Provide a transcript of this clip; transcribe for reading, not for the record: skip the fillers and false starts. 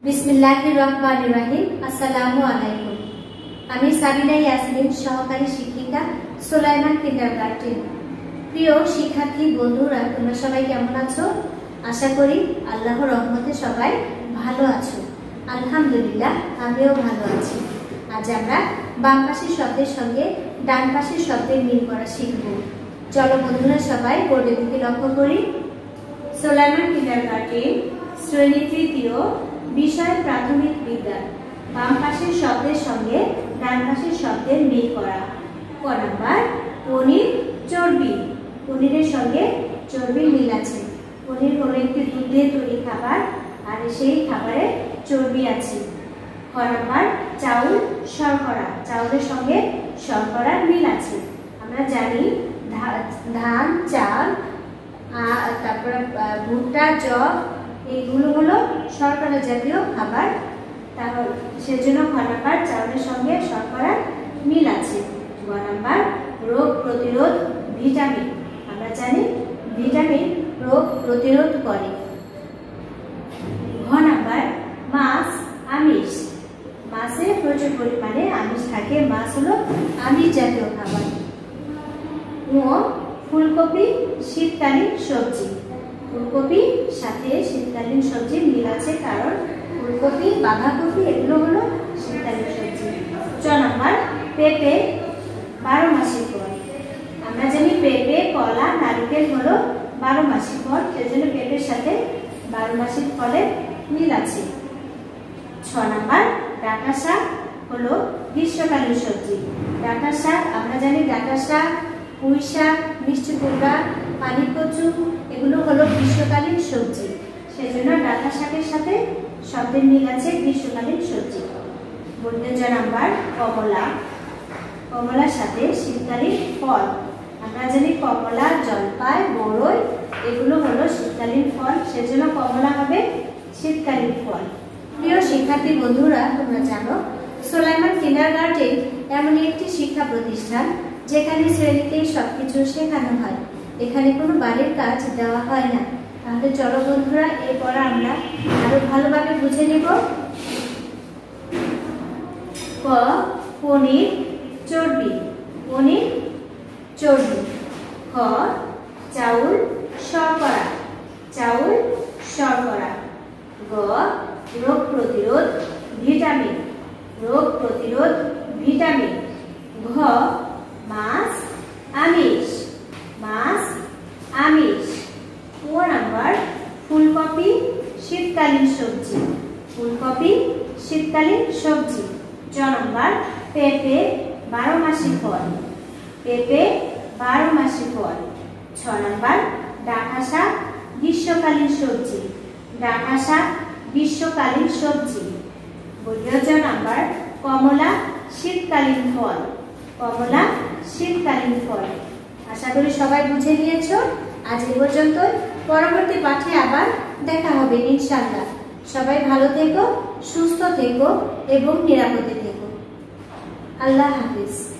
বিসমিল্লাহির রহমানির রহিম। আসসালামু আলাইকুম। আমি সাবিনা ইয়াসমিন, সহকারী শিক্ষিকা, সুলাইমান কিন্ডারগার্টেন। প্রিয় শিক্ষার্থী বন্ধুরা, তোমরা সবাই কেমন আছো? আশা করি আল্লাহর রহমতে সবাই ভালো আছো। আলহামদুলিল্লাহ, আমিও ভালো আছি। আজ আমরা বাম পাশের শব্দের সঙ্গে ডান পাশের শব্দের মিল করা শিখব। চলো বন্ধুরা, সবাই বোর্ডের দিকে লক্ষ্য করি। সুলাইমান কিন্ডারগার্টেন, শ্রেণী তৃতীয়, বিষয় প্রাথমিক বিজ্ঞান। বাম পাশের শব্দের সঙ্গে ডান পাশের শব্দের মিল করা। ক নাম্বার, পনির, চর্বি। পনিরের সঙ্গে চর্বির মিল আছে। পনির হলো একটি দুধ দিয়ে তৈরি খাবার, আর সেই খাবারে চর্বি আছে। খ নাম্বার, চাউল, শর্করা। চাউলের সঙ্গে শর্করার মিল আছে। আমরা জানি ধান, চাল, তারপরে ভুট্টা, জব, এইগুলো হলো শর্করা জাতীয় খাবার। তাহলে সেজন্য খ নাম্বার, চাউলের সঙ্গে শর্করার মিল আছে। গ নাম্বার, রোগ প্রতিরোধ, ভিটামিন। আমরা জানি ভিটামিন রোগ প্রতিরোধ করে। ঘ নাম্বার, মাছ, আমিষ। মাছে প্রচুর পরিমাণে আমিষ থাকে। মাছ হলো আমিষ জাতীয় খাবার। ও ফুলকপি, শীতকালীন সবজি। ফুলকপি সাথে শীতকালীন সবজি মিল আছে, কারণ ফুলকপি, বাঁধাকপি এগুলো হলো শীতকালীন সবজি। চ নাম্বার, পেঁপে, 12 মাসি ফল। আমরা জানি পেঁপে, কলা, নারকেল হলো 12 মাসি ফল, সেজন্য পেঁপের সাথে 12 মাসি ফলের মিল আছে। ছ নাম্বার, ডাঁটা শাক হলো গ্রীষ্মকালীন সবজি। ডাঁটা শাক আমরা জানি ডাঁটা শাক, পুঁই শাক, মিষ্টি কুমড়া, পানি কচু এগুলো হলো গ্রীষ্মকালীন সবজি, সেজন্য ডাঁটা শাকের সাথে শব্দের মিল আছে, গ্রীষ্মকালীন সবজি। বলতে জ নাম্বার, কমলা। কমলার সাথে শীতকালীন ফল। আমরা জানি কমলা, জলপাই, বড়ই এগুলো হলো শীতকালীন ফল, সেজন্য কমলা হবে শীতকালীন ফল। প্রিয় শিক্ষার্থী বন্ধুরা, তোমরা জানো সুলাইমান কিন্ডারগার্টেন এমন একটি শিক্ষা প্রতিষ্ঠান যেখানে শ্রেণীতেই সবকিছু শেখানো হয়। এখানে কোনো বাড়ির কাজ দেওয়া হয় না। তাহলে চলো বন্ধুরা, এরপর আমরা আরো ভালোভাবে বুঝে নিব। ক, পনির, চর্বি। পনির, চর্বি। খ, চাউল, শর্করা। চাউল, শর্করা। গ, রোগ প্রতিরোধ, ভিটামিন। রোগ প্রতিরোধ, ভিটামিন। ঘ, মাছ, আমিষ। মাছ, আমিষ। ও নাম্বার, ফুলকপি, শীতকালীন সবজি। ফুলকপি, শীতকালীন সবজি। জ নাম্বার, পেঁপে, 12 মাসি ফল। পেঁপে, 12 মাসি ফল। ছ নাম্বার, ডাঁটা শাক, গ্রীষ্মকালীন সবজি। ডাঁটা শাক, গ্রীষ্মকালীন সবজি। জ নাম্বার, কমলা, শীতকালীন ফল। কমলা, শীতকালীন ফল। আশা করি সবাই বুঝে নিয়েছো। আজ এ পর্যন্ত। পরবর্তী পাঠে আবার দেখা হবে ইনশাআল্লাহ। সবাই ভালো থেকো, সুস্থ থেকো এবং নিরাপদে থেকো। আল্লাহ হাফিজ।